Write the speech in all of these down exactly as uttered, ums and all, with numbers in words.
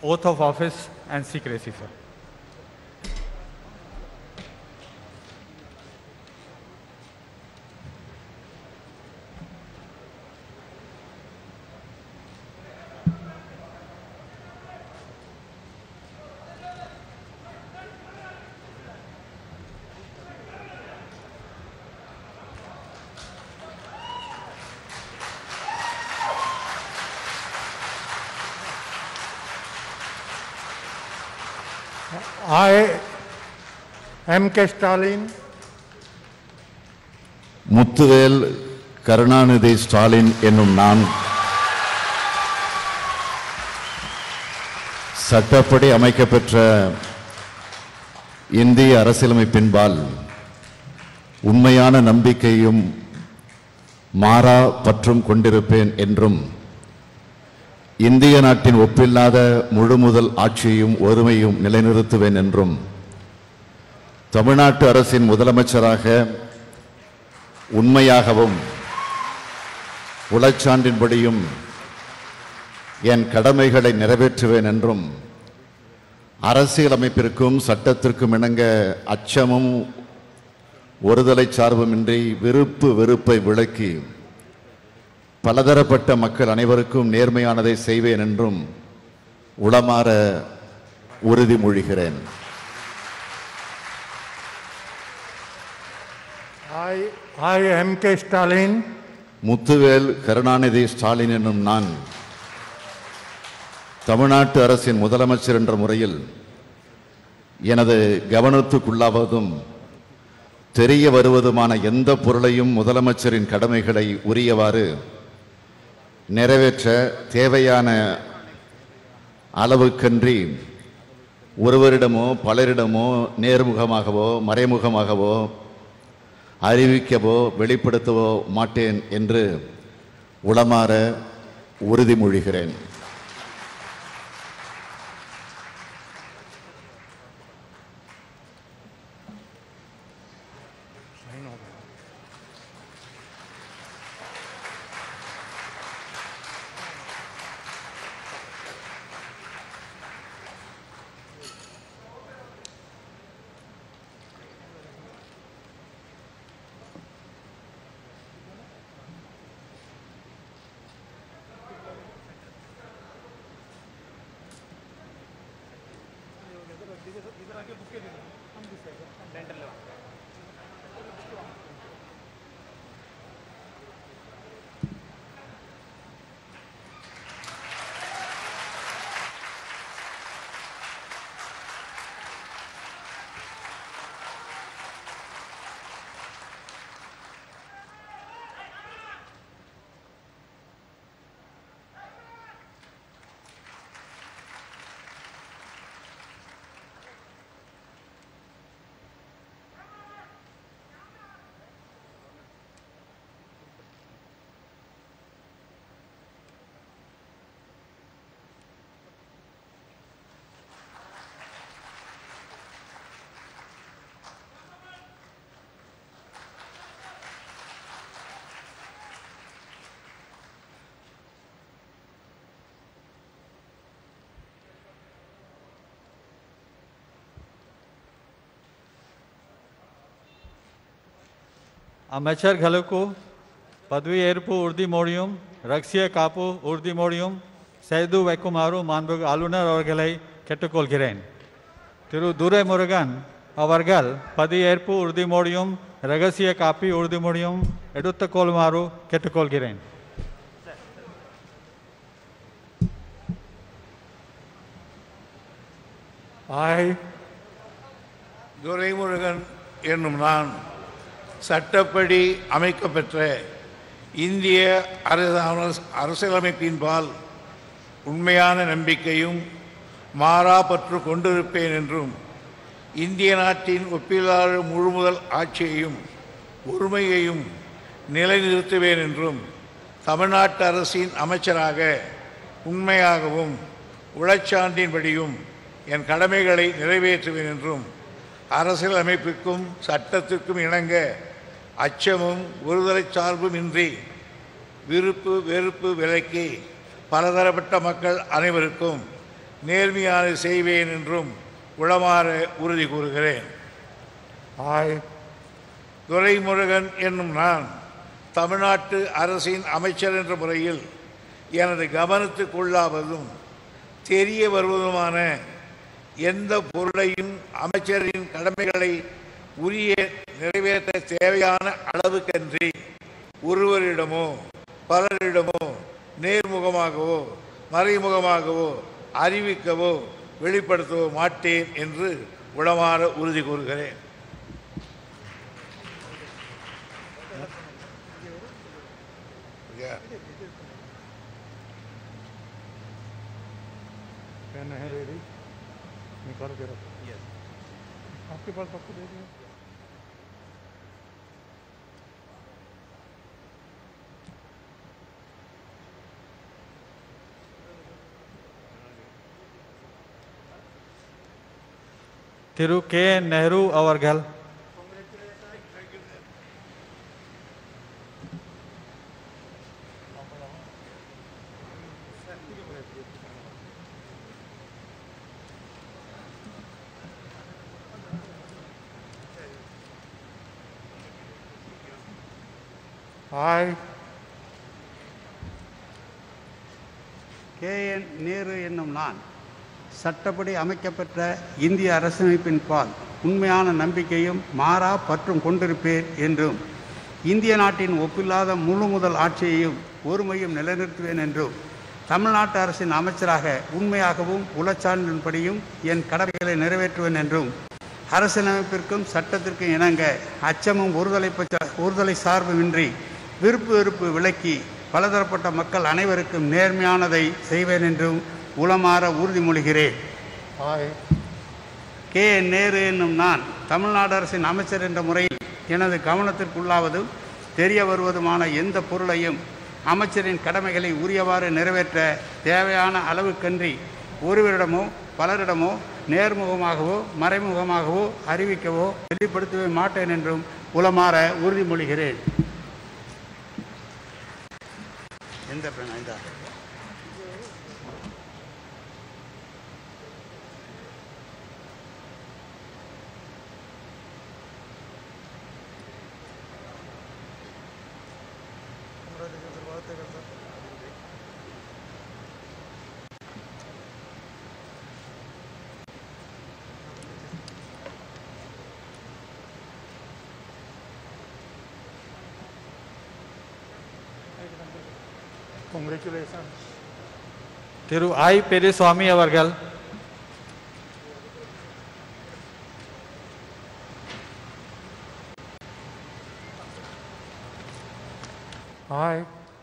oath of office and secrecy, sir. I, M K Stalin, Muthuvel Karunanidhi Stalin என்னும் நான் சட்டப்படி அமைக்கப்பெற்ற இந்திய அரசியலமைப்பின்பால் உண்மையான நம்பிக்கையும் மாறா பற்றும் கொண்டிருப்பேன் என்றும் இந்திய நாட்டின் ஒப்பில்லாத முழுமுதல் ஆட்சியையும் ஒருமையும் நிலைநிறுத்துவேன் என்றும் தமிழ்நாட்டு அரசின் முதலமைச்சராக உண்மையாகவும் உளச்சான்றின்படியும் என் கடமைகளை நிறைவேற்றுவேன் என்றும் அரசியலமைப்பிற்கும் சட்டத்திற்கும் இணங்க அச்சமும் ஒருதலை சார்புமின்றி விருப்பு வெறுப்பை விளக்கி பலதரப்பட்ட மக்கள் அனைவருக்கும் நேர்மையானதை செய்வேன் என்றும் உளமாற உறுதிமொழிகிறேன். I, I M K Stalin, Muthuvel Karunanidhi Stalin என்னும் நான் தமிழ்நாட்டு அரசின் முதலமைச்சர் என்ற முறையில் எனது கவனத்துக்குள்ளாவதும் தெரிய வருவதுமான எந்த பொருளையும் முதலமைச்சரின் கடமைகளை உரியவாறு நிறைவேற்ற தேவையான அளவுக்கன்றி ஒருவரிடமோ பலரிடமோ நேர்முகமாகவோ மறைமுகமாகவோ அறிவிக்கவோ வெளிப்படுத்தவோ மாட்டேன் என்று உளமாற உறுதிமொழிகிறேன். Amachar Ghaluku, Padvi Erpu Urdi Morium, Raxia Kapu Urdi Morium, Saidu Vekumaru, Manbug Alunar Orgalai, Ketukol Giren. Tiru Dure Murugan, Avargal, Padi Erpu Urdi Morium, Ragasia Kapi Urdi Morium, Edutta Kolmaru, Ketukol Giren. I, Dure Murugan Yenumnan. சட்டப்படி அமைக்கப்பெற்ற இந்திய அரசியலமைப்பின்பால் உண்மையான நம்பிக்கையும் மாறா பற்று கொண்டிருப்பேன் என்றும் இந்திய நாட்டின் ஒப்பில்லாத முழுமுதல் ஆட்சியையும் ஒருமையையும் நிலைநிறுத்துவேன் என்றும் தமிழ்நாட்டு அரசின் அமைச்சராக உண்மையாகவும் உளச்சான்றின்படியும் என் கடமைகளை நிறைவேற்றுவேன் என்றும் அரசியலமைப்பிற்கும் சட்டத்திற்கும் இணங்க அச்சமும் ஒருதலை சார்புமின்றி விருப்பு வெறுப்பு விலக்கி பலதரப்பட்ட மக்கள் அனைவருக்கும் நேர்மையானதை செய்வேன் என்றும் உளமாற உறுதி கூறுகிறேன். I, துரைமுருகன் என்னும் நான் தமிழ்நாட்டு அரசின் அமைச்சர் என்ற முறையில் எனது கவனத்துக்குள்ளாவதும் தெரிய வருவதுமான எந்த பொருளையும் அமைச்சரின் கடமைகளை உரிய நிறைவேற்ற தேவையான அளவுக்கன்றி ஒருவரிடமோ பலரிடமோ நேர்முகமாகவோ மறைமுகமாகவோ அறிவிக்கவோ வெளிப்படுத்தவோ மாட்டேன் என்று உளமாற உறுதி கூறுகிறேன். पेन है रेडी, निकाल के रखो। यस, आपके पास सबको दे दिया। திரு கே நேரு அவர்கள். I, கே என் நேரு என்னும் நான் சட்டப்படி அமைக்கப்பெற்ற இந்திய அரசமைப்பின் பால் உண்மையான நம்பிக்கையும் மாறா பற்றும் கொண்டிருப்பேன் என்றும் இந்திய நாட்டின் ஒப்பில்லாத முழு முதல் ஆட்சியையும் ஒருமையும் நிலைநிறுத்துவேன் என்றும் தமிழ்நாட்டு அரசின் அமைச்சராக உண்மையாகவும் உளச்சான்றின்படியும் என் கடமைகளை நிறைவேற்றுவேன் என்றும் அரசியலமைப்பிற்கும் சட்டத்திற்கும் இணங்க அச்சமும் ஒருதலை ஒருதலை சார்புமின்றி விருப்பு வெறுப்பு விலக்கி பலதரப்பட்ட மக்கள் அனைவருக்கும் நேர்மையானதை செய்வேன் என்றும் உளமாற உறுதிமொழிகிறேன். I, கே நேரு என்னும் நான் தமிழ்நாடு அரசின் அமைச்சர் என்ற முறையில் எனது கவனத்திற்குள்ளாவதும் தெரிய வருவதுமான எந்த பொருளையும் அமைச்சரின் கடமைகளை உரியவாறு நிறைவேற்ற தேவையான அளவுக்கன்றி ஒருவரிடமோ பலரிடமோ நேர்முகமாகவோ மறைமுகமாகவோ அறிவிக்கவோ வெளிப்படுத்தவே மாட்டேன் என்றும் உளமாற உறுதிமொழிகிறேன். எந்த பெண் ஐந்தா congratulations. திரு ஐ பெரியசுவாமி அவர்கள். I,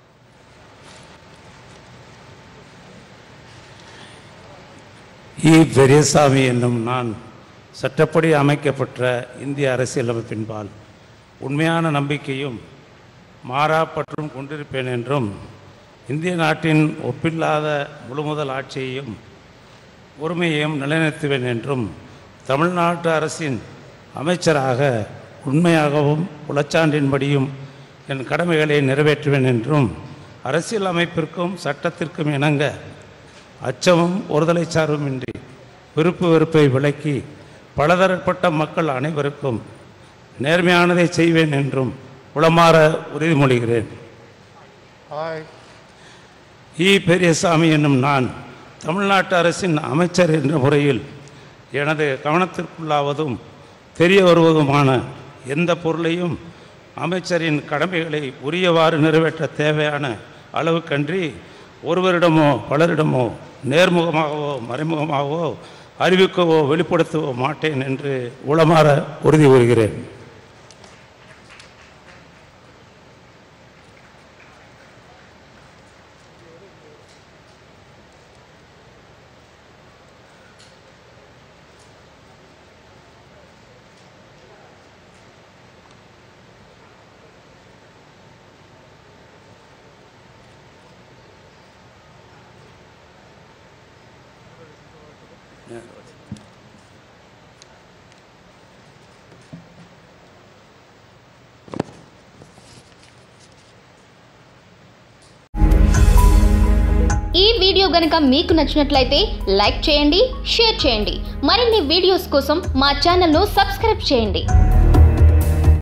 இ பெரியசாமி என்னும் நான் சட்டப்படி அமைக்கப்பட்ட இந்திய அரசியலமைப்பின்பால் உண்மையான நம்பிக்கையும் மாறா பற்றும் கொண்டிருப்பேன் என்றும் இந்திய நாட்டின் ஒப்பில்லாத முழுமுதல் ஆட்சியையும் ஒருமையையும் நிலைநிறுத்துவேன் என்றும் தமிழ்நாட்டு அரசின் அமைச்சராக உண்மையாகவும் உளச்சான்றின்படியும் என் கடமைகளை நிறைவேற்றுவேன் என்றும் அரசியல் அமைப்பிற்கும் சட்டத்திற்கும் இணங்க அச்சமும் ஒருதலை சார்புமின்றி விருப்பு வெறுப்பை விலக்கி பலதரப்பட்ட மக்கள் அனைவருக்கும் நேர்மையானதை செய்வேன் என்றும் உளமாற உறுதிமொழிகிறேன். I, இ பெரியசாமி என்னும் நான் தமிழ்நாட்டு அரசின் அமைச்சர் என்ற முறையில் எனது கவனத்திற்குள்ளாவதும் தெரிய வருவதுமான எந்த பொருளையும் அமைச்சரின் கடமைகளை உரியவாறு நிறைவேற்ற தேவையான அளவுக்கன்றி ஒருவரிடமோ பலரிடமோ நேர்முகமாகவோ மறைமுகமாகவோ அறிவிக்கவோ வெளிப்படுத்தவோ மாட்டேன் என்று உளமாற உறுதி கூறுகிறேன். వీడియో గనుక మీకు నచ్చినట్లయితే లైక్ చేయండి, షేర్ చేయండి. మరిన్ని వీడియోస్ కోసం మా ఛానల్ను సబ్స్క్రైబ్ చేయండి.